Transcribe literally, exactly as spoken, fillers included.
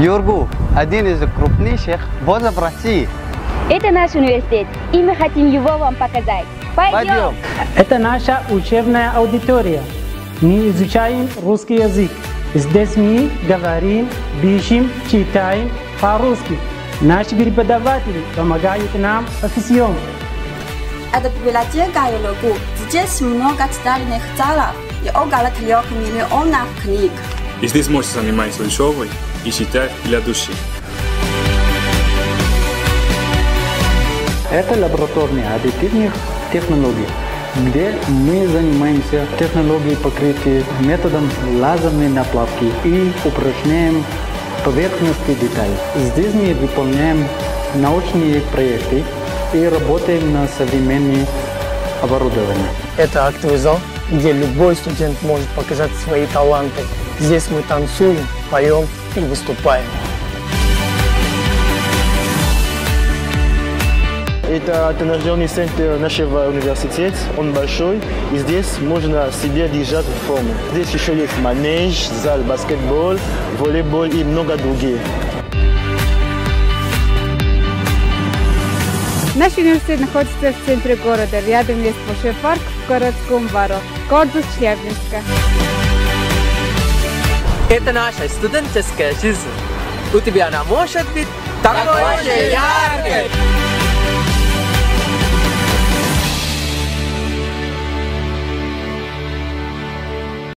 Юргу – один из крупнейших вузов России. Это наш университет, и мы хотим его вам показать. Пойдем! Пойдем. Это наша учебная аудитория. Мы изучаем русский язык. Здесь мы говорим, пишем, читаем по-русски. Наши преподаватели помогают нам по всем. Это библиотека Юргу. Здесь много читальных залов и около трех миллионов книг. И здесь можно заниматься учебой и читать для души. Это лаборатория аддитивных технологий, где мы занимаемся технологией покрытия методом лазерной наплавки и упражняем поверхностные детали. Здесь мы выполняем научные проекты и работаем на современном оборудовании. Это актовый зал, где любой студент может показать свои таланты. Здесь мы танцуем, поем и выступаем. Это тренажерный центр нашего университета, он большой, и здесь можно себя держать в форме. Здесь еще есть манеж, зал баскетбол, волейбол и много других. Наш университет находится в центре города. Рядом есть большой парк в городском дворе, корпус Челябинска. Это наша студенческая жизнь. У тебя она может быть такой же яркой.